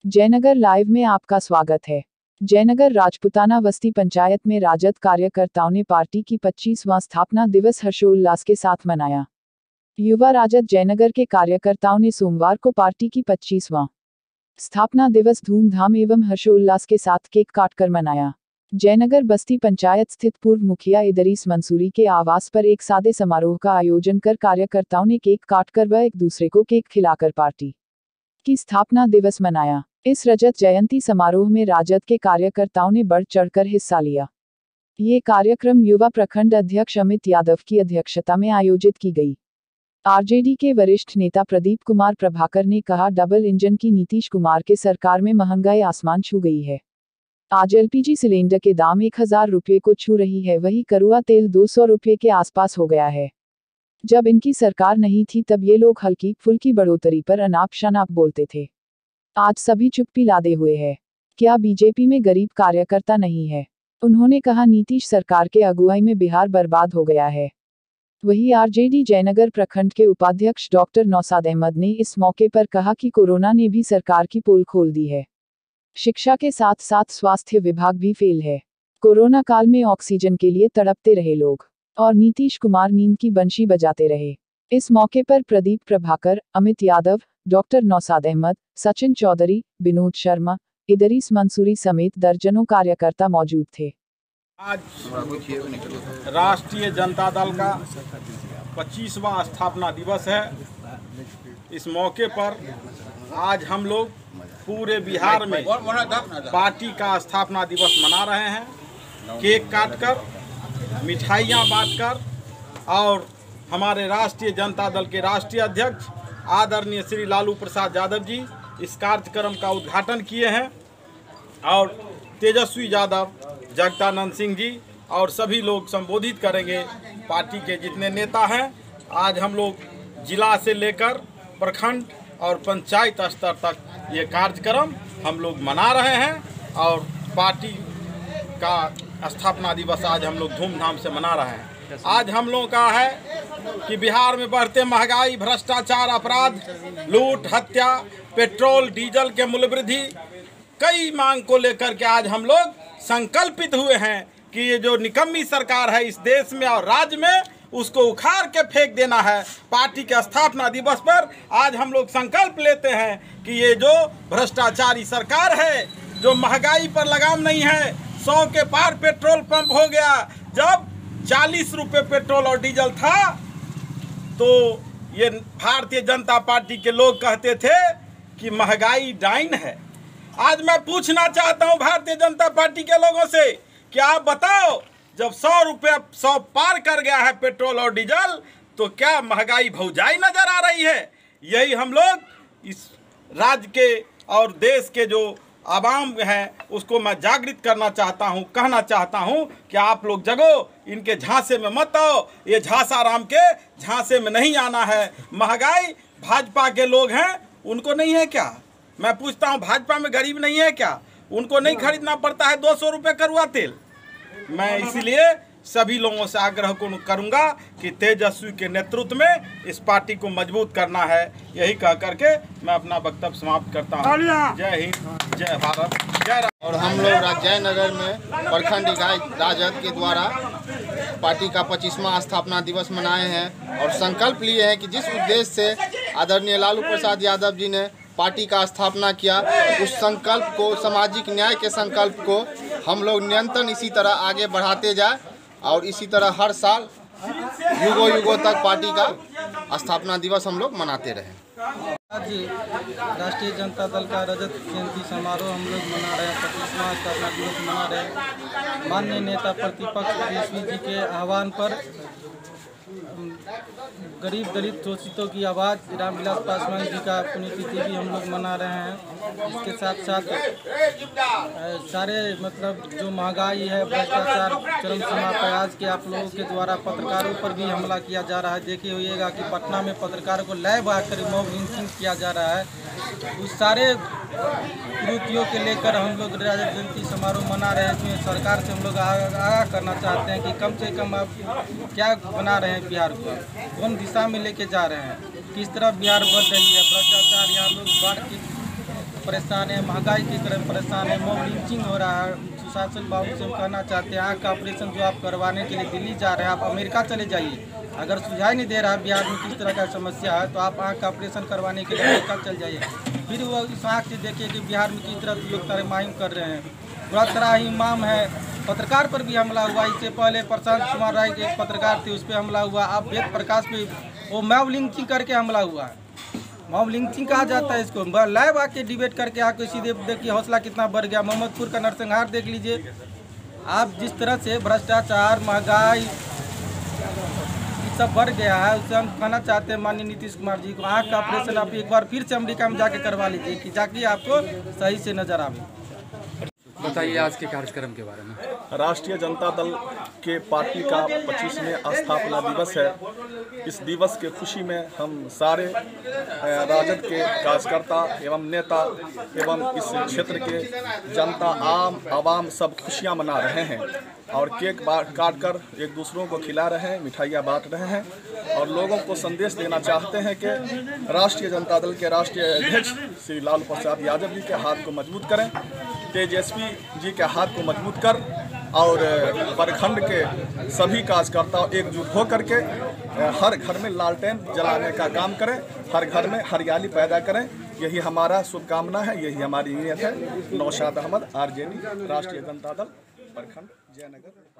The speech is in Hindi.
जयनगर लाइव में आपका स्वागत है। जयनगर राजपुताना बस्ती पंचायत में राजद कार्यकर्ताओं ने पार्टी की 25वां स्थापना दिवस हर्षोल्लास के साथ मनाया। युवा राजद जयनगर के कार्यकर्ताओं ने सोमवार को पार्टी की 25वां स्थापना दिवस धूमधाम एवं हर्षोल्लास के साथ केक काटकर मनाया। जयनगर बस्ती पंचायत स्थित पूर्व मुखिया इदरीस मंसूरी के आवास पर एक सादे समारोह का आयोजन कर कार्यकर्ताओं ने केक काटकर व एक दूसरे को केक खिलाकर पार्टी की स्थापना दिवस मनाया। इस रजत जयंती समारोह में राजद के कार्यकर्ताओं ने बढ़ चढ़कर हिस्सा लिया। ये कार्यक्रम युवा प्रखंड अध्यक्ष अमित यादव की अध्यक्षता में आयोजित की गई। आरजेडी के वरिष्ठ नेता प्रदीप कुमार प्रभाकर ने कहा, डबल इंजन की नीतीश कुमार के सरकार में महंगाई आसमान छू गई है। आज एलपीजी सिलेंडर के दाम 1000 रुपये को छू रही है, वही करुआ तेल 200 रुपये के आसपास हो गया है। जब इनकी सरकार नहीं थी तब ये लोग हल्की फुल्की बढ़ोतरी पर अनाप शनाप बोलते थे। आज सभी चुप्पी लादे हुए हैं। क्या बीजेपी में गरीब कार्यकर्ता नहीं है? उन्होंने कहा, नीतीश सरकार के अगुवाई में बिहार बर्बाद हो गया है। वही आरजेडी जयनगर प्रखंड के उपाध्यक्ष डॉक्टर नौसाद अहमद ने इस मौके पर कहा कि कोरोना ने भी सरकार की पोल खोल दी है। शिक्षा के साथ साथ स्वास्थ्य विभाग भी फेल है। कोरोना काल में ऑक्सीजन के लिए तड़पते रहे लोग और नीतीश कुमार नींद की बंशी बजाते रहे। इस मौके पर प्रदीप प्रभाकर, अमित यादव, डॉक्टर नौसाद अहमद, सचिन चौधरी, विनोद शर्मा, इदरीस मंसूरी समेत दर्जनों कार्यकर्ता मौजूद थे। आज राष्ट्रीय जनता दल का 25वां स्थापना दिवस है। इस मौके पर आज हम लोग पूरे बिहार में पार्टी का स्थापना दिवस मना रहे हैं। केक काटकर, मिठाइयाँ बांटकर और हमारे राष्ट्रीय जनता दल के राष्ट्रीय अध्यक्ष आदरणीय श्री लालू प्रसाद यादव जी इस कार्यक्रम का उद्घाटन किए हैं और तेजस्वी यादव, जगदानंद सिंह जी और सभी लोग संबोधित करेंगे। पार्टी के जितने नेता हैं, आज हम लोग जिला से लेकर प्रखंड और पंचायत स्तर तक ये कार्यक्रम हम लोग मना रहे हैं और पार्टी का स्थापना दिवस आज हम लोग धूमधाम से मना रहे हैं। आज हम लोगों का है कि बिहार में बढ़ते महंगाई, भ्रष्टाचार, अपराध, लूट, हत्या, पेट्रोल डीजल के मूल्य वृद्धि, कई मांग को लेकर के आज हम लोग संकल्पित हुए हैं कि ये जो निकम्मी सरकार है इस देश में और राज्य में, उसको उखाड़ के फेंक देना है। पार्टी के स्थापना दिवस पर आज हम लोग संकल्प लेते हैं कि ये जो भ्रष्टाचारी सरकार है, जो महंगाई पर लगाम नहीं है, 100 के पार पेट्रोल पंप हो गया। जब 40 रुपये पेट्रोल और डीजल था तो ये भारतीय जनता पार्टी के लोग कहते थे कि महंगाई डाइन है। आज मैं पूछना चाहता हूं भारतीय जनता पार्टी के लोगों से कि आप बताओ, जब 100 पार कर गया है पेट्रोल और डीजल, तो क्या महंगाई भौजाई नजर आ रही है? यही हम लोग इस राज्य के और देश के जो आवाम है उसको मैं जागृत करना चाहता हूं, कहना चाहता हूं कि आप लोग जगो, इनके झांसे में मत आओ। ये झांसाराम के झांसे में नहीं आना है। महंगाई भाजपा के लोग हैं, उनको नहीं है क्या? मैं पूछता हूं, भाजपा में गरीब नहीं है क्या? उनको नहीं खरीदना पड़ता है 200 रुपये करुआ तेल? मैं इसीलिए सभी लोगों से आग्रह को करूंगा कि तेजस्वी के नेतृत्व में इस पार्टी को मजबूत करना है। यही कह करके मैं अपना वक्तव्य समाप्त करता हूँ। जय हिंद, जय भारत, जय। और हम लोग जयनगर में प्रखंड इकाई राजद के द्वारा पार्टी का 25वां स्थापना दिवस मनाए हैं और संकल्प लिए हैं कि जिस उद्देश्य से आदरणीय लालू प्रसाद यादव जी ने पार्टी का स्थापना किया, उस संकल्प को, सामाजिक न्याय के संकल्प को हम लोग निरंतर इसी तरह आगे बढ़ाते जाए और इसी तरह हर साल युगों तक पार्टी का स्थापना दिवस हम लोग मनाते रहें। आज राष्ट्रीय जनता दल का रजत जयंती समारोह हम लोग मना रहे हैं, 25वां स्थापना दिवस मना रहे हैं। माननीय नेता प्रतिपक्ष तेजस्वी जी के आह्वान पर गरीब दलित शोषितों की आवाज़ रामविलास पासवान जी का पुण्यतिथि भी हम लोग मना रहे हैं। इसके साथ साथ सारे मतलब जो महंगाई है, भ्रष्टाचार चरम सीमा पर, आज के आप लोगों के द्वारा पत्रकारों पर भी हमला किया जा रहा है। देखिए होइएगा कि पटना में पत्रकारों को लैब आकर मॉब लिंचिंग किया जा रहा है। उस सारे कुरीतियों के लेकर हम लोग रजत जयंती समारोह मना रहे हैं। इसमें सरकार से हम लोग आगाह करना चाहते हैं कि कम से कम आप क्या बना रहे हैं, बिहार को कौन दिशा में लेके जा रहे हैं, किस तरह बिहार बढ़ रही है। भ्रष्टाचार, यहाँ लोग बाढ़ की परेशान है, महंगाई के कारण परेशान है, मॉब लिंचिंग हो रहा है। सुशासन बाबू से हम कहना चाहते हैं, आँख का ऑपरेशन जो आप करवाने के लिए दिल्ली जा रहे हैं, आप अमेरिका चले जाइए। अगर सुझाव नहीं दे रहा है बिहार में किस तरह का समस्या है, तो आप आँख का ऑपरेशन करवाने के लिए अमेरिका चल जाइए। फिर वो इस आँख से देखिए कि बिहार में किस तरह लोग तरमाहिम कर रहे हैं। बुरा तरह इमाम है, पत्रकार पर भी हमला हुआ। इससे पहले प्रशांत कुमार राय के एक पत्रकार थे, उस पर हमला हुआ। अब वेद प्रकाश पे वो मॉब लिंचिंग करके हमला हुआ है। मॉब लिंचिंग कहा जाता है इसको। लाइव आके डिबेट करके आके सीधे देखिए हौसला कितना बढ़ गया। मोहम्मदपुर का नरसंहार देख लीजिए आप, जिस तरह से भ्रष्टाचार, महंगाई सब बढ़ गया है। उससे हम कहना चाहते हैं माननीय नीतीश कुमार जी को, आँख का ऑपरेशन आप एक बार फिर से अमेरिका में जाके करवा लीजिए कि जाके आपको सही से नजर आवे। बताइए आज के कार्यक्रम के बारे में। राष्ट्रीय जनता दल के पार्टी का 25वें स्थापना दिवस है। इस दिवस के खुशी में हम सारे राजद के कार्यकर्ता एवं नेता एवं इस क्षेत्र के जनता आवाम सब खुशियां मना रहे हैं और केक काट कर एक दूसरों को खिला रहे हैं, मिठाइयाँ बांट रहे हैं और लोगों को संदेश देना चाहते हैं कि राष्ट्रीय जनता दल के राष्ट्रीय अध्यक्ष श्री लालू प्रसाद यादव जी के हाथ को मजबूत करें, तेजस्वी जी के हाथ को मजबूत कर और प्रखंड के सभी कार्यकर्ता एकजुट होकर के हर घर में लालटेन जलाने का काम करें, हर घर में हरियाली पैदा करें। यही हमारा शुभकामना है, यही हमारी नीयत है। नौशाद अहमद, आरजेडी, राष्ट्रीय जनता दल, प्रखंड जयनगर।